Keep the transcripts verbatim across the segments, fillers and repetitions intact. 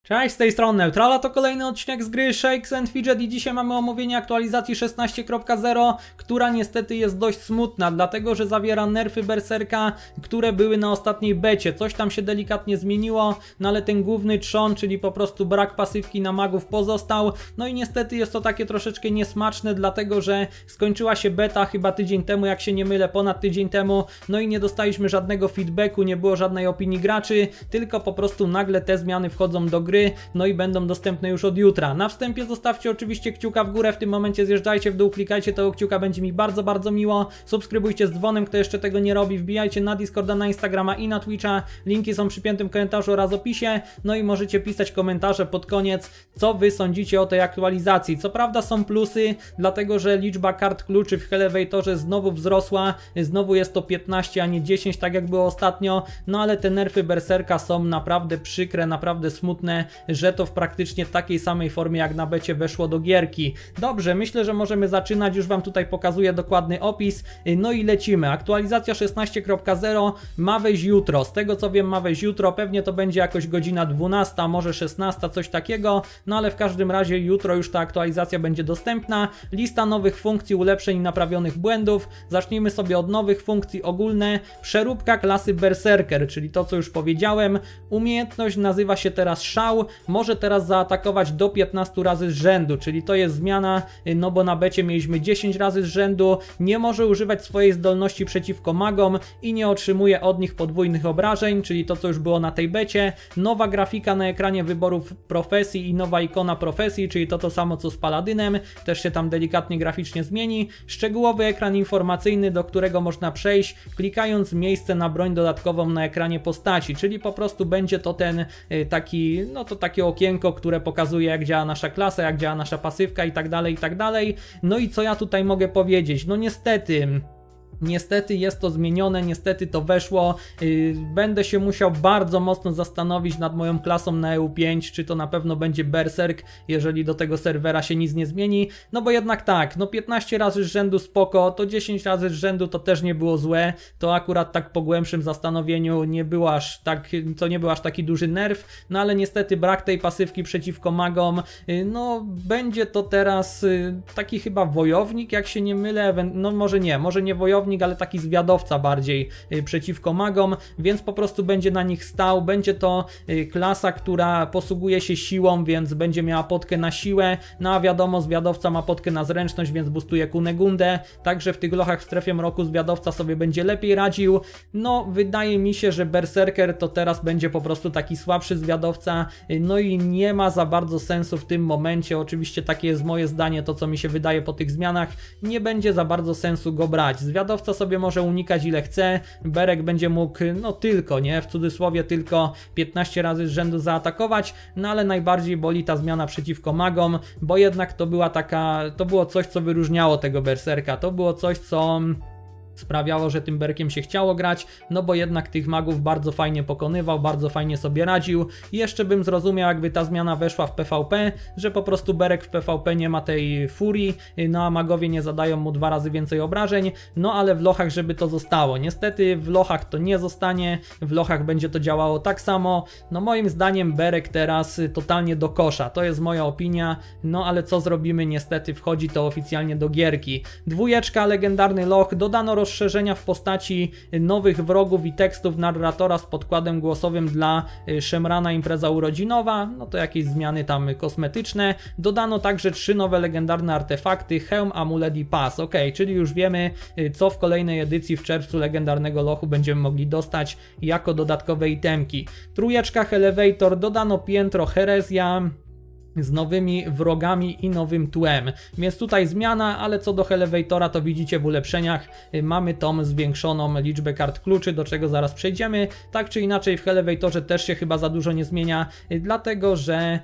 Cześć, z tej strony Neutrala, to kolejny odcinek z gry Shakes and Fidget i dzisiaj mamy omówienie aktualizacji szesnaście kropka zero, która niestety jest dość smutna, dlatego że zawiera nerfy Berserka, które były na ostatniej becie. Coś tam się delikatnie zmieniło, no ale ten główny trzon, czyli po prostu brak pasywki na magów pozostał. No i niestety jest to takie troszeczkę niesmaczne, dlatego że skończyła się beta chyba tydzień temu, jak się nie mylę, ponad tydzień temu, no i nie dostaliśmy żadnego feedbacku, nie było żadnej opinii graczy, tylko po prostu nagle te zmiany wchodzą do gry. No i będą dostępne już od jutra. Na wstępie zostawcie oczywiście kciuka w górę, w tym momencie zjeżdżajcie w dół, klikajcie tego kciuka, będzie mi bardzo, bardzo miło. Subskrybujcie z dzwonem, kto jeszcze tego nie robi, wbijajcie na Discorda, na Instagrama i na Twitcha. Linki są przy piętym komentarzu oraz opisie. No i możecie pisać komentarze pod koniec, co wy sądzicie o tej aktualizacji. Co prawda są plusy, dlatego że liczba kart kluczy w Elevatorze znowu wzrosła. Znowu jest to piętnaście, a nie dziesięć, tak jak było ostatnio. No ale te nerfy Berserka są naprawdę przykre, naprawdę smutne, że to w praktycznie takiej samej formie jak na becie weszło do gierki. Dobrze, myślę, że możemy zaczynać, już wam tutaj pokazuję dokładny opis. No i lecimy. Aktualizacja szesnaście kropka zero ma wejść jutro. Z tego co wiem, ma wejść jutro, pewnie to będzie jakoś godzina dwunasta, może szesnasta, coś takiego. No ale w każdym razie jutro już ta aktualizacja będzie dostępna. Lista nowych funkcji, ulepszeń i naprawionych błędów. Zacznijmy sobie od nowych funkcji ogólne. Przeróbka klasy Berserker, czyli to co już powiedziałem. Umiejętność nazywa się teraz Szał. Może teraz zaatakować do piętnastu razy z rzędu, czyli to jest zmiana, no bo na becie mieliśmy dziesięć razy z rzędu, nie może używać swojej zdolności przeciwko magom i nie otrzymuje od nich podwójnych obrażeń, czyli to co już było na tej becie. Nowa grafika na ekranie wyborów profesji i nowa ikona profesji, czyli to to samo co z Paladynem, też się tam delikatnie graficznie zmieni. Szczegółowy ekran informacyjny, do którego można przejść klikając miejsce na broń dodatkową na ekranie postaci, czyli po prostu będzie to ten taki, no to takie okienko, które pokazuje jak działa nasza klasa, jak działa nasza pasywka i tak dalej, i tak dalej. No i co ja tutaj mogę powiedzieć? No niestety... Niestety jest to zmienione, niestety to weszło. Yy, będę się musiał bardzo mocno zastanowić nad moją klasą na E U pięć, czy to na pewno będzie Berserk, jeżeli do tego serwera się nic nie zmieni. No bo jednak tak, no piętnaście razy z rzędu spoko, to dziesięć razy z rzędu to też nie było złe. To akurat tak po głębszym zastanowieniu nie było aż tak, to nie był aż taki duży nerw. No ale niestety brak tej pasywki przeciwko magom. Yy, no będzie to teraz yy, taki chyba wojownik, jak się nie mylę. No może nie, może nie wojownik, ale taki zwiadowca bardziej y, przeciwko magom, więc po prostu będzie na nich stał. Będzie to y, klasa, która posługuje się siłą, więc będzie miała potkę na siłę, no a wiadomo, zwiadowca ma potkę na zręczność, więc boostuje Kunegundę, także w tych lochach w strefie mroku zwiadowca sobie będzie lepiej radził. No wydaje mi się, że Berserker to teraz będzie po prostu taki słabszy zwiadowca, y, no i nie ma za bardzo sensu w tym momencie, oczywiście takie jest moje zdanie, to co mi się wydaje po tych zmianach, nie będzie za bardzo sensu go brać. Zwiadowca sobie może unikać ile chce, Berek będzie mógł, no tylko, nie, w cudzysłowie tylko piętnaście razy z rzędu zaatakować, no ale najbardziej boli ta zmiana przeciwko magom, bo jednak to była taka, to było coś co wyróżniało tego Berserka, to było coś co... sprawiało, że tym Berkiem się chciało grać, no bo jednak tych magów bardzo fajnie pokonywał, bardzo fajnie sobie radził. I jeszcze bym zrozumiał, jakby ta zmiana weszła w P V P, że po prostu Berek w P V P nie ma tej furii, no a magowie nie zadają mu dwa razy więcej obrażeń, no ale w lochach żeby to zostało. Niestety w lochach to nie zostanie, w lochach będzie to działało tak samo. No moim zdaniem Berek teraz totalnie do kosza, to jest moja opinia, no ale co zrobimy, niestety wchodzi to oficjalnie do gierki. Dwójeczka, legendarny loch, dodano rozszerzenia w postaci nowych wrogów i tekstów narratora z podkładem głosowym dla Szemrana impreza urodzinowa, no to jakieś zmiany tam kosmetyczne. Dodano także trzy nowe legendarne artefakty, hełm, amulet i pas. Ok, czyli już wiemy co w kolejnej edycji w czerwcu legendarnego lochu będziemy mogli dostać jako dodatkowe itemki. Trójeczka Elevator, dodano piętro herezja z nowymi wrogami i nowym tłem, więc tutaj zmiana, ale co do Elevatora to widzicie w ulepszeniach mamy tą zwiększoną liczbę kart kluczy, do czego zaraz przejdziemy. Tak czy inaczej w Elevatorze też się chyba za dużo nie zmienia, dlatego że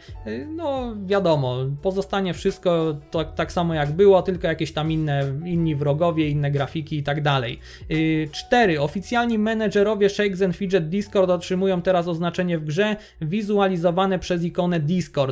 no wiadomo, pozostanie wszystko to, tak samo jak było, tylko jakieś tam inne, inni wrogowie, inne grafiki i tak dalej. cztery. Oficjalni menedżerowie Shakes and Fidget Discord otrzymują teraz oznaczenie w grze wizualizowane przez ikonę Discord. Oj,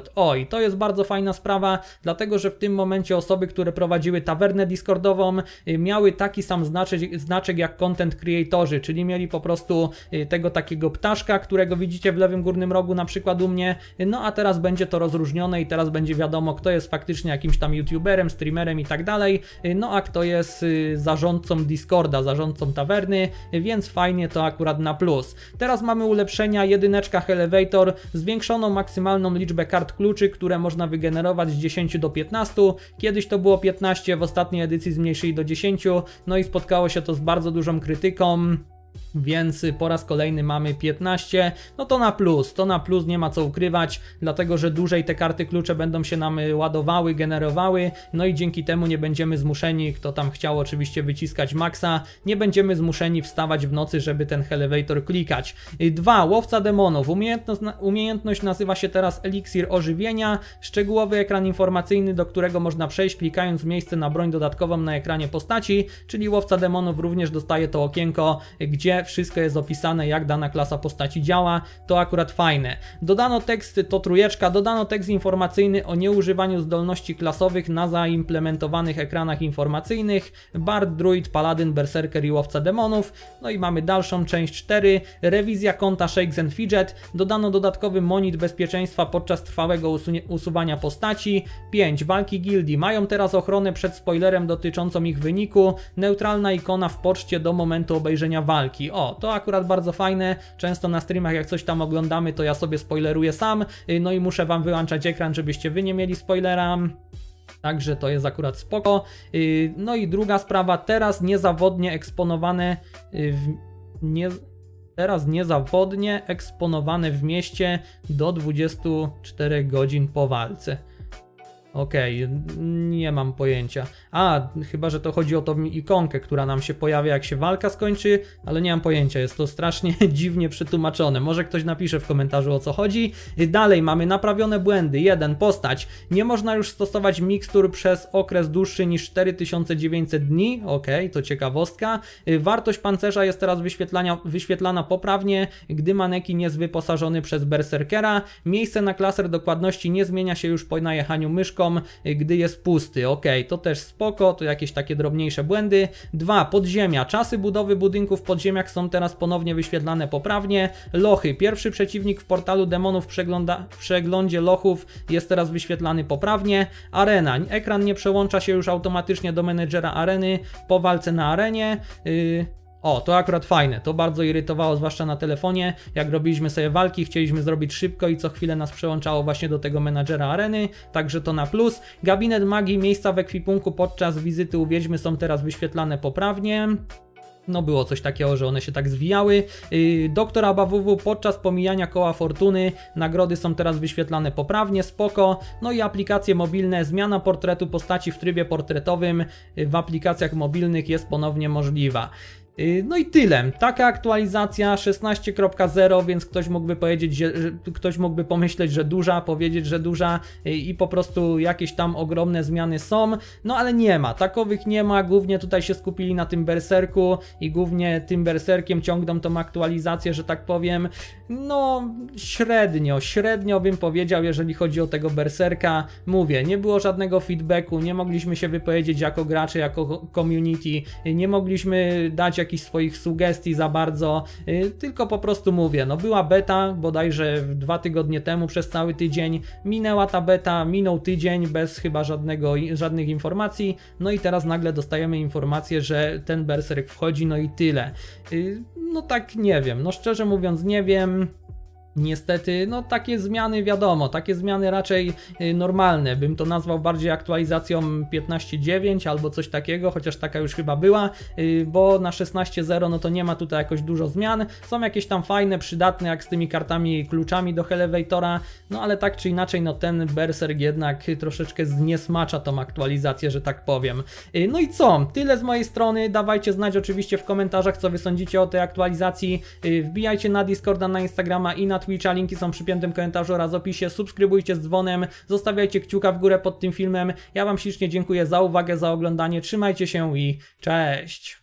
to jest bardzo fajna sprawa, dlatego że w tym momencie osoby, które prowadziły tawernę Discordową, miały taki sam znaczek, znaczek jak content creatorzy, czyli mieli po prostu tego takiego ptaszka, którego widzicie w lewym górnym rogu na przykład u mnie, no a teraz będzie to rozróżnione i teraz będzie wiadomo, kto jest faktycznie jakimś tam youtuberem, streamerem i tak dalej, no a kto jest zarządcą Discorda, zarządcą tawerny, więc fajnie to akurat na plus. Teraz mamy ulepszenia, jedyneczka Elevator, zwiększoną maksymalną liczbę kart kluczy, które można wygenerować z dziesięciu do piętnastu, kiedyś to było piętnaście, w ostatniej edycji zmniejszyli do dziesięciu, no i spotkało się to z bardzo dużą krytyką. Więc po raz kolejny mamy piętnaście, no to na plus, to na plus nie ma co ukrywać, dlatego że dłużej te karty klucze będą się nam ładowały, generowały, no i dzięki temu nie będziemy zmuszeni, kto tam chciał oczywiście wyciskać maksa, nie będziemy zmuszeni wstawać w nocy, żeby ten elevator klikać. Dwa. Łowca demonów. Umiejętność, umiejętność nazywa się teraz Eliksir Ożywienia, szczegółowy ekran informacyjny, do którego można przejść klikając w miejsce na broń dodatkową na ekranie postaci, czyli łowca demonów również dostaje to okienko, gdzie wszystko jest opisane, jak dana klasa postaci działa, to akurat fajne. Dodano tekst, to trójeczka, dodano tekst informacyjny o nieużywaniu zdolności klasowych na zaimplementowanych ekranach informacyjnych, Bard, Druid, Paladyn, Berserker i Łowca Demonów. No i mamy dalszą część cztery, rewizja konta Shakes and Fidget, dodano dodatkowy monit bezpieczeństwa podczas trwałego usuwania postaci. pięć. Walki gildii, mają teraz ochronę przed spoilerem dotyczącą ich wyniku, neutralna ikona w poczcie do momentu obejrzenia walki. O, to akurat bardzo fajne, często na streamach jak coś tam oglądamy, to ja sobie spoileruję sam, no i muszę wam wyłączać ekran, żebyście wy nie mieli spoilera. Także to jest akurat spoko. No i druga sprawa, teraz niezawodnie eksponowane w... nie... teraz niezawodnie eksponowane w mieście do dwudziestu czterech godzin po walce. Okej, okay, nie mam pojęcia. A, chyba że to chodzi o tą ikonkę, która nam się pojawia, jak się walka skończy, ale nie mam pojęcia, jest to strasznie dziwnie przetłumaczone. Może ktoś napisze w komentarzu, o co chodzi. Dalej mamy naprawione błędy. jeden. Postać. Nie można już stosować mikstur przez okres dłuższy niż cztery tysiące dziewięćset dni. Okej, okay, to ciekawostka. Wartość pancerza jest teraz wyświetlana poprawnie, gdy manekin jest wyposażony przez berserkera. Miejsce na klaser dokładności nie zmienia się już po najechaniu myszką, gdy jest pusty. Ok, to też spoko, to jakieś takie drobniejsze błędy. dwa. Podziemia. Czasy budowy budynków w podziemiach są teraz ponownie wyświetlane poprawnie. Lochy. Pierwszy przeciwnik w portalu demonów przegląda, w przeglądzie lochów jest teraz wyświetlany poprawnie. Arena. Ekran nie przełącza się już automatycznie do menedżera areny po walce na arenie. Yy... O, to akurat fajne, to bardzo irytowało, zwłaszcza na telefonie, jak robiliśmy sobie walki, chcieliśmy zrobić szybko i co chwilę nas przełączało właśnie do tego menadżera areny, także to na plus. Gabinet magii, miejsca w ekwipunku podczas wizyty u wiedźmy są teraz wyświetlane poprawnie. No było coś takiego, że one się tak zwijały. Yy, Doktor Abawuwu, podczas pomijania koła fortuny nagrody są teraz wyświetlane poprawnie, spoko. No i aplikacje mobilne, zmiana portretu postaci w trybie portretowym w aplikacjach mobilnych jest ponownie możliwa. No i tyle. Taka aktualizacja szesnaście kropka zero, więc ktoś mógłby powiedzieć, że, że ktoś mógłby pomyśleć, że duża, powiedzieć, że duża i po prostu jakieś tam ogromne zmiany są, no ale nie ma, takowych nie ma, głównie tutaj się skupili na tym berserku i głównie tym berserkiem ciągną tą aktualizację, że tak powiem, no średnio, średnio bym powiedział, jeżeli chodzi o tego berserka. Mówię, nie było żadnego feedbacku, nie mogliśmy się wypowiedzieć jako gracze, jako community, nie mogliśmy dać jakichś swoich sugestii za bardzo, yy, tylko po prostu mówię, no była beta bodajże dwa tygodnie temu przez cały tydzień, minęła ta beta, minął tydzień bez chyba żadnego, żadnych informacji, no i teraz nagle dostajemy informację, że ten berserk wchodzi, no i tyle. Yy, no tak nie wiem, no szczerze mówiąc nie wiem. Niestety, no takie zmiany wiadomo, takie zmiany raczej normalne, bym to nazwał bardziej aktualizacją piętnaście dziewięć albo coś takiego, chociaż taka już chyba była, bo na szesnaście zero no to nie ma tutaj jakoś dużo zmian, są jakieś tam fajne, przydatne jak z tymi kartami kluczami do Elevatora, no ale tak czy inaczej no ten berserk jednak troszeczkę zniesmacza tą aktualizację, że tak powiem. No i co, tyle z mojej strony, dawajcie znać oczywiście w komentarzach, co wy sądzicie o tej aktualizacji, wbijajcie na Discorda, na Instagrama i na Twitcha, linki są przy piętym komentarzu oraz opisie, subskrybujcie z dzwonem, zostawiajcie kciuka w górę pod tym filmem, ja wam ślicznie dziękuję za uwagę, za oglądanie, trzymajcie się i cześć!